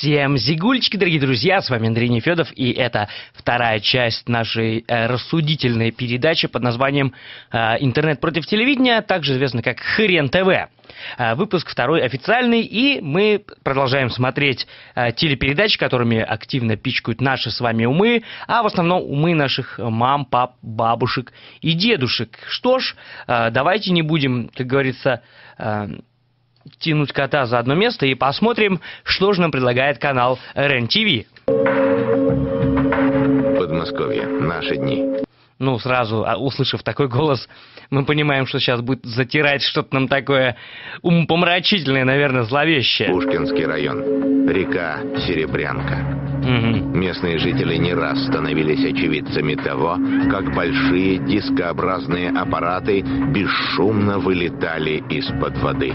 Всем зигульчики, дорогие друзья, с вами Андрей Нефедов, и это вторая часть нашей рассудительной передачи под названием «Интернет против телевидения», также известно как Хрен ТВ. Выпуск второй официальный, и мы продолжаем смотреть телепередачи, которыми активно пичкают наши с вами умы, а в основном умы наших мам, пап, бабушек и дедушек. Что ж, давайте не будем, как говорится, тянуть кота за одно место и посмотрим, что же нам предлагает канал РЕН-ТВ. Подмосковье. Наши дни. Ну, сразу, услышав такой голос, мы понимаем, что сейчас будет затирать что-то нам такое умопомрачительное, наверное, зловещее. Пушкинский район. Река Серебрянка. Местные жители не раз становились очевидцами того, как большие дискообразные аппараты бесшумно вылетали из-под воды.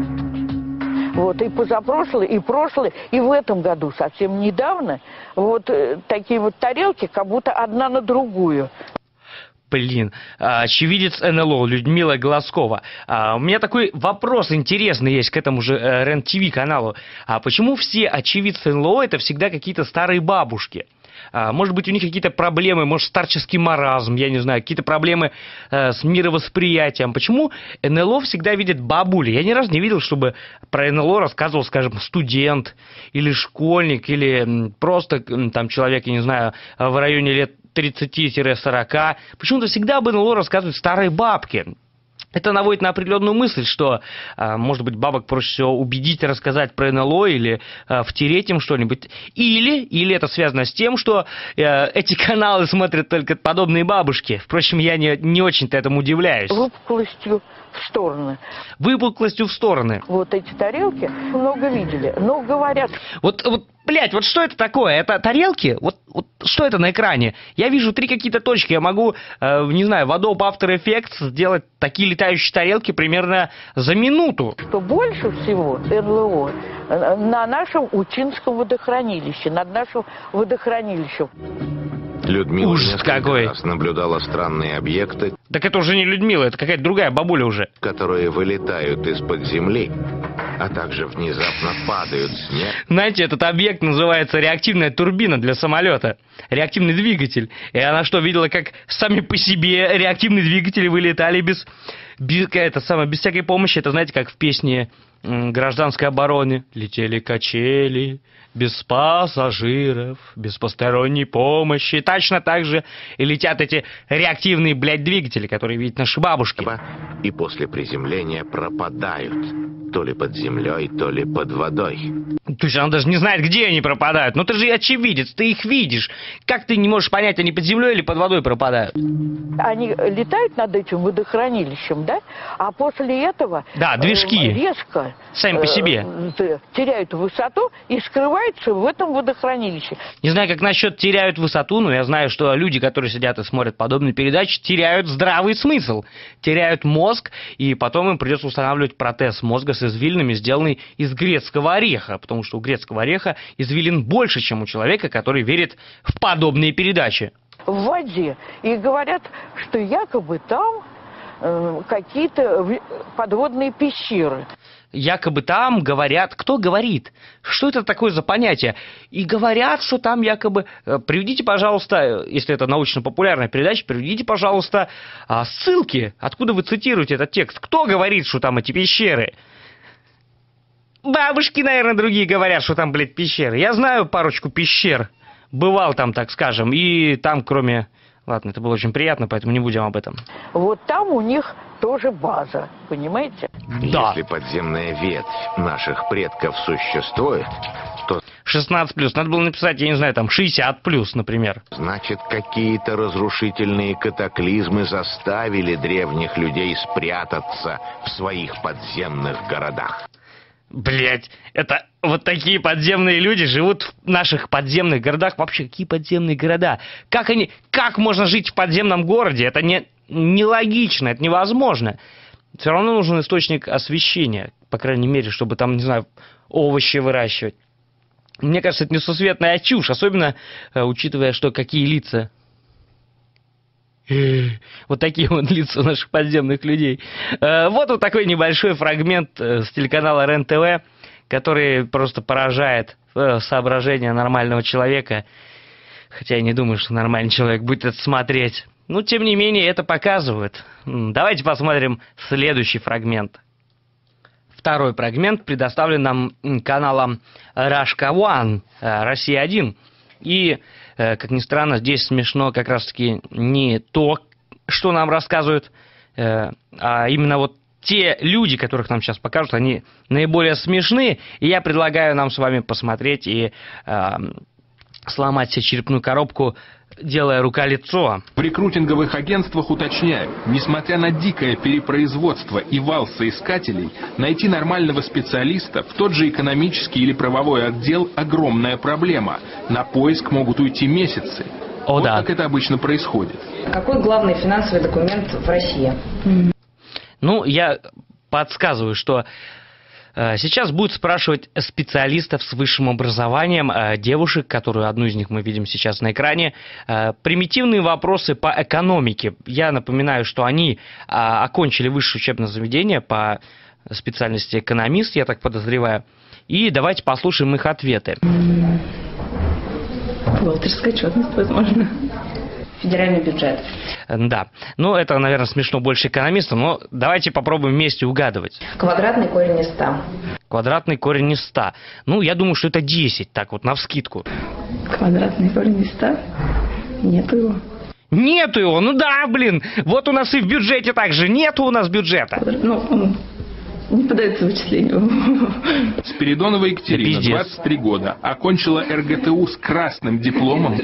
Вот, и позапрошлый, и прошлый, и в этом году, совсем недавно, вот такие вот тарелки, как будто одна на другую. Блин, очевидец НЛО Людмила Глазкова. У меня такой вопрос интересный есть к этому же РЕН-ТВ каналу. Почему все очевидцы НЛО это всегда какие-то старые бабушки? Может быть, у них какие-то проблемы, может, старческий маразм, я не знаю, какие-то проблемы с мировосприятием. Почему НЛО всегда видят бабули? Я ни разу не видел, чтобы про НЛО рассказывал, скажем, студент или школьник, или просто там человек, я не знаю, в районе лет 30-40. Почему-то всегда об НЛО рассказывают старые бабки. Это наводит на определенную мысль, что, может быть, бабок проще всего убедить рассказать про НЛО или втереть им что-нибудь. Или это связано с тем, что эти каналы смотрят только подобные бабушки. Впрочем, я не очень-то этому удивляюсь. Выпуклостью в стороны. Выпуклостью в стороны. Вот эти тарелки много видели, но говорят... Блять, вот что это такое? Это тарелки? Вот что это на экране? Я вижу 3 какие-то точки. Я могу, не знаю, в Adobe After Effects сделать такие летающие тарелки примерно за минуту. Что больше всего НЛО на нашем Учинском водохранилище, над нашим водохранилищем. Людмила Ужас какой. раз наблюдала странные объекты, Так это уже не Людмила, это какая-то другая бабуля уже. которые вылетают из-под земли, а также внезапно падают с неба. Знаете, этот объект называется реактивная турбина для самолета. Реактивный двигатель. И она что, видела, как сами по себе реактивные двигатели вылетали без всякой помощи? Это, знаете, как в песне гражданской обороны. Летели качели, без пассажиров, без посторонней помощи. Точно так же и летят эти реактивные, двигатели, которые видят наши бабушки. И после приземления пропадают. То ли под землей, то ли под водой. То есть она даже не знает, где они пропадают. Но ты же очевидец, ты их видишь. Как ты не можешь понять, они под землей или под водой пропадают? Они летают над этим водохранилищем, да? А после этого... Да, движки. Резко... Сами по себе. Теряют высоту и скрываются в этом водохранилище. Не знаю, как насчет теряют высоту, но я знаю, что люди, которые сидят и смотрят подобные передачи, теряют здравый смысл. Теряют мозг, и потом им придется устанавливать протез мозга с извилинами, сделанный из грецкого ореха. Потому что у грецкого ореха извилин больше, чем у человека, который верит в подобные передачи. В воде. И говорят, что якобы там какие-то подводные пещеры. Якобы там говорят... Кто говорит? Что это такое за понятие? И говорят, что там якобы... Приведите, пожалуйста, если это научно-популярная передача, приведите, пожалуйста, ссылки, откуда вы цитируете этот текст. Кто говорит, что там эти пещеры? Бабушки, наверное, другие говорят, что там, пещеры. Я знаю парочку пещер. Бывал там, так скажем. И там, кроме... Ладно, это было очень приятно, поэтому не будем об этом. Вот там у них тоже база, понимаете? Да. Если подземная ветвь наших предков существует, то 16+. Надо было написать, я не знаю, там 60+, например. значит, какие-то разрушительные катаклизмы заставили древних людей спрятаться в своих подземных городах. Блять, это вот такие подземные люди живут в наших подземных городах. Вообще, какие подземные города? Как можно жить в подземном городе? Это нелогично, это невозможно. Все равно нужен источник освещения, по крайней мере, чтобы там, не знаю, овощи выращивать. Мне кажется, это несусветная чушь, особенно учитывая, что какие лица. Вот такие вот лица наших подземных людей. Вот такой небольшой фрагмент с телеканала РЕН-ТВ, который просто поражает соображения нормального человека. Хотя я не думаю, что нормальный человек будет это смотреть. Но, тем не менее, это показывают. Давайте посмотрим следующий фрагмент. Второй фрагмент предоставлен нам каналом Russia One, Россия-1. И, как ни странно, здесь смешно как раз-таки не то, что нам рассказывают, а именно вот те люди, которых нам сейчас покажут, они наиболее смешные. И я предлагаю нам с вами посмотреть и сломать себе черепную коробку, делая рука-лицо. В рекрутинговых агентствах уточняют, несмотря на дикое перепроизводство и вал соискателей, найти нормального специалиста в тот же экономический или правовой отдел огромная проблема. На поиск могут уйти месяцы. О, вот да. как это обычно происходит. Какой главный финансовый документ в России? Ну, я подсказываю, что сейчас будут спрашивать специалистов с высшим образованием, девушек, которую одну из них мы видим сейчас на экране, примитивные вопросы по экономике. Я напоминаю, что они окончили высшее учебное заведение по специальности экономист, я так подозреваю. И давайте послушаем их ответы. Бухгалтерская отчетность, возможно. Федеральный бюджет. Да. Ну, это, наверное, смешно больше экономистам, но давайте попробуем вместе угадывать. Квадратный корень из 100. Квадратный корень из 100. Ну, я думаю, что это 10, так вот, навскидку. Квадратный корень из 100? Нету его. Нету его, ну да, блин. Вот у нас и в бюджете также нету у нас бюджета. Ну, он не поддается вычислению. Спиридонова Екатерина, Да пиздец. 23 года, окончила РГТУ с красным дипломом.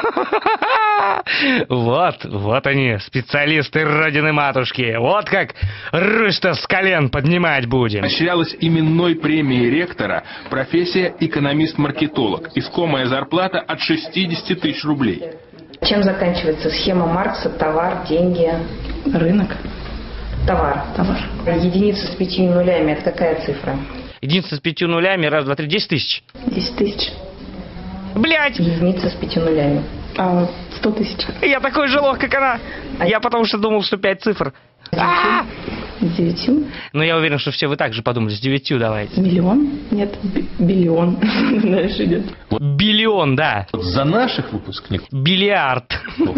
Вот они, специалисты Родины-матушки. Вот как Русь-то с колен поднимать будем. Поощрялась именной премией ректора профессия экономист-маркетолог. Искомая зарплата от 60 тысяч рублей. Чем заканчивается схема Маркса? Товар, деньги, Рынок. товар. Товар. Единица с 5 нулями. Это какая цифра? Единственное с 5 нулями, раз, два, три, 10 тысяч. 10 тысяч. Блять! Единица с 5 нулями. 100 тысяч. Я такой же лох, как она. Я потому что думал, что 5 цифр. С 9. Но я уверен, что все вы так же подумали. С 9 давайте. Миллион? Нет, биллион. Дальше идет. Биллион, да. Вот за наших выпускников Бильярд.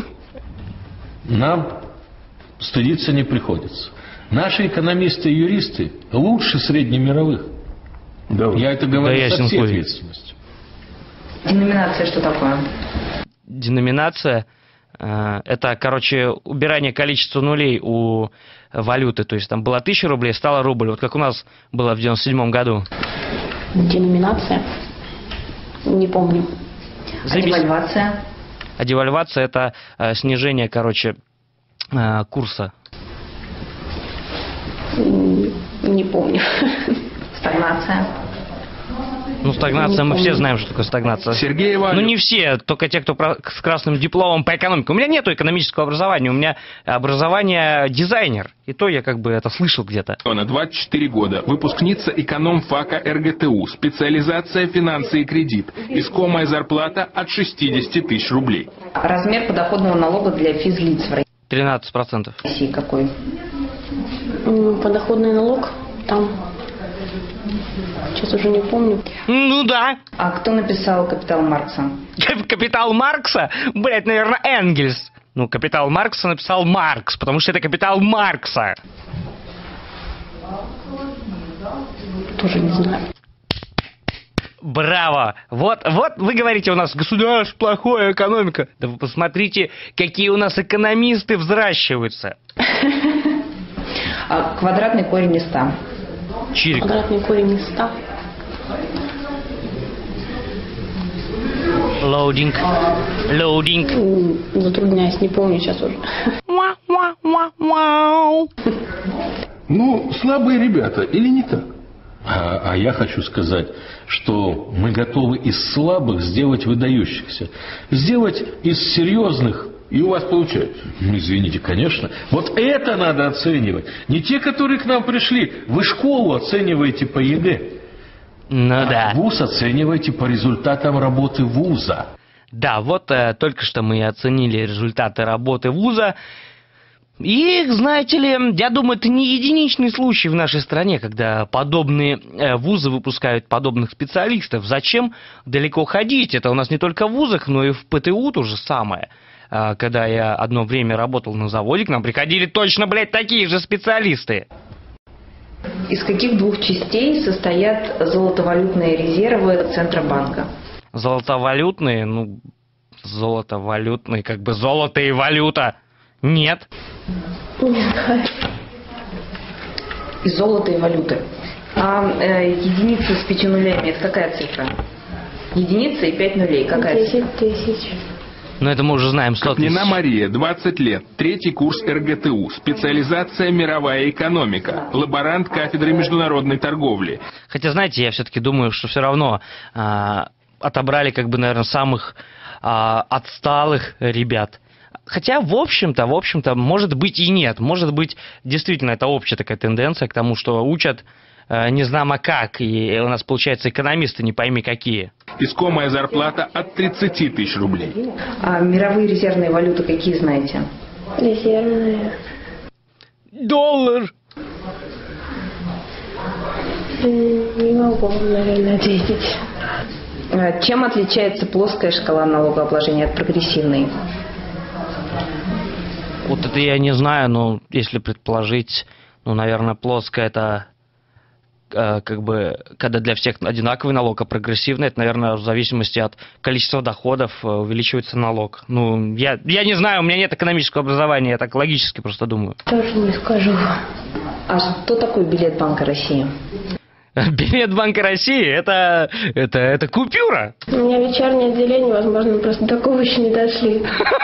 нам стыдиться не приходится. Наши экономисты и юристы лучше среднемировых. Я это говорю Да со ясен всей хуй. ответственностью. Деноминация что такое? Деноминация это, короче, убирание количества нулей у валюты. То есть там было 1000 рублей, стало рубль. Вот как у нас было в 97 году. Деноминация? Не помню. А Заебись. девальвация? А девальвация это снижение, короче, курса. Не помню. Стагнация? Ну, стагнация, Не мы все помню. знаем, что такое стагнация. Сергей Иванов. Ну, не все, только те, кто с красным дипломом по экономике. У меня нету экономического образования, у меня образование дизайнер. И то я как бы это слышал где-то. Она 24 года, выпускница экономфака РГТУ, специализация финансы и кредит, искомая зарплата от 60 тысяч рублей. Размер подоходного налога для физлиц в 13%. России какой? Подоходный налог там. Сейчас уже не помню. Ну да. А кто написал «Капитал Маркса»? Капитал Маркса? Блять, наверное, Энгельс. Ну, капитал Маркса написал Маркс, потому что это капитал Маркса. Тоже не знаю. Браво! Вот вы говорите, у нас государство плохое, экономика. Да вы посмотрите, какие у нас экономисты взращиваются. А квадратный корень из 100. Чирик. Квадратный корень из 100. Лоудинг. Лоудинг. Затрудняюсь, не помню сейчас уже. Ну, слабые ребята, или не так? А я хочу сказать, что мы готовы из слабых сделать выдающихся. Сделать из серьезных. И у вас получается. Ну, извините, конечно. Вот это надо оценивать. Не те, которые к нам пришли. Вы школу оцениваете по ЕГЭ. Ну А да. вуз оцениваете по результатам работы вуза. Да, вот только что мы оценили результаты работы вуза. И, знаете ли, я думаю, это не единичный случай в нашей стране, когда подобные вузы выпускают подобных специалистов. Зачем далеко ходить? Это у нас не только в вузах, но и в ПТУ то же самое. Когда я одно время работал на заводе, к нам приходили точно, блядь, такие же специалисты. Из каких двух частей состоят золотовалютные резервы Центробанка? Золотовалютные, золотовалютные, как бы золото и валюта. Нет. Не знаю. Из золота и валюты. А единица с 5 нулями, это какая цифра? Единица и 5 нулей, какая 10 цифра? тысяч. Но это мы уже знаем, 100 тысяч. Княна Мария, 20 лет, 3-й курс РГТУ, специализация мировая экономика, лаборант кафедры международной торговли. Хотя, знаете, я все-таки думаю, что все равно отобрали, как бы, наверное, самых отсталых ребят. Хотя, в общем-то, может быть и нет. Может быть, действительно, это общая такая тенденция к тому, что учат не знамо как. И у нас, получается, экономисты не пойми какие. Искомая зарплата от 30 тысяч рублей. А мировые резервные валюты какие знаете? Резервные. Доллар! Не могу, наверное, ответить. Чем отличается плоская шкала налогообложения от прогрессивной? Вот это я не знаю, но если предположить, наверное, плоская это как бы, когда для всех одинаковый налог, а прогрессивный, это, наверное, в зависимости от количества доходов увеличивается налог. Я не знаю, у меня нет экономического образования, я так логически просто думаю. Тоже не скажу. А что такое билет Банка России? Билет Банка России это купюра. У меня вечернее отделение, возможно, мы просто до такого еще не дошли.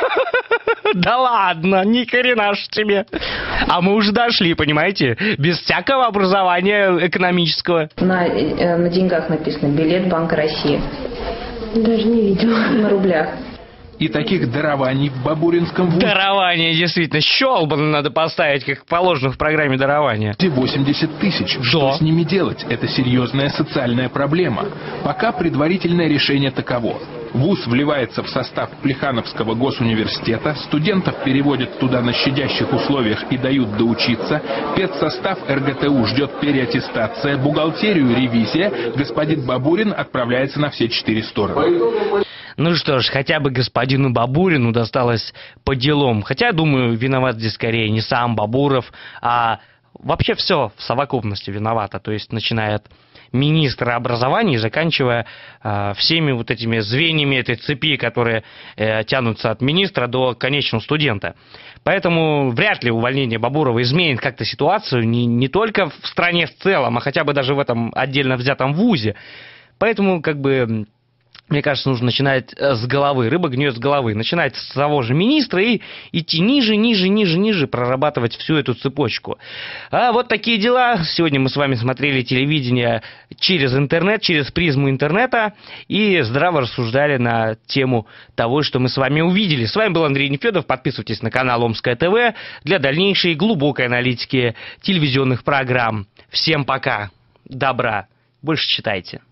Да ладно, ни хрена ж тебе. А мы уже дошли, понимаете? Без всякого образования экономического. На деньгах написано «Билет Банка России». Даже не видела. На рублях. И таких дарований в Бабуринском вузе Дарование, действительно. Щелбан надо поставить, как положено в программе дарования. 80 тысяч. Что с ними делать? Это серьезная социальная проблема. Пока предварительное решение таково. Вуз вливается в состав Плехановского госуниверситета, студентов переводят туда на щадящих условиях и дают доучиться, педсостав РГТУ ждет переаттестация, бухгалтерию ревизия, господин Бабурин отправляется на все 4 стороны. Ну что ж, хотя бы господину Бабурину досталось по делам. Хотя, думаю, виноват здесь скорее не сам Бабуров, а вообще все в совокупности виновато. То есть, начиная от министра образования и заканчивая всеми вот этими звеньями этой цепи, которые тянутся от министра до конечного студента. Поэтому вряд ли увольнение Бабурова изменит как-то ситуацию не только в стране в целом, а хотя бы даже в этом отдельно взятом вузе. Поэтому, как бы, мне кажется, нужно начинать с головы. Рыба гниет с головы. Начинать с того же министра и идти ниже, прорабатывать всю эту цепочку. А вот такие дела. Сегодня мы с вами смотрели телевидение через интернет, через призму интернета и здраво рассуждали на тему того, что мы с вами увидели. С вами был Андрей Нефедов. Подписывайтесь на канал Омское ТВ для дальнейшей глубокой аналитики телевизионных программ. Всем пока. Добра. Больше читайте.